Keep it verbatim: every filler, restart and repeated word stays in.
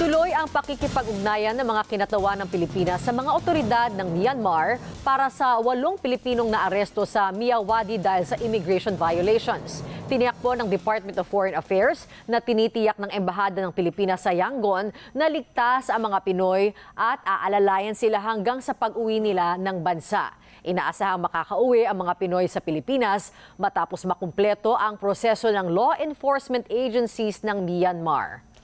Tuloy ang pakikipag-ugnayan ng mga kinatawan ng Pilipinas sa mga otoridad ng Myanmar para sa walong Pilipinong naaresto sa Myawaddy dahil sa immigration violations. Tiniyak po ng Department of Foreign Affairs na tinitiyak ng Embahada ng Pilipinas sa Yangon na ligtas ang mga Pinoy at aalalayan sila hanggang sa pag-uwi nila ng bansa. Inaasahang makakauwi ang mga Pinoy sa Pilipinas matapos makumpleto ang proseso ng law enforcement agencies ng Myanmar.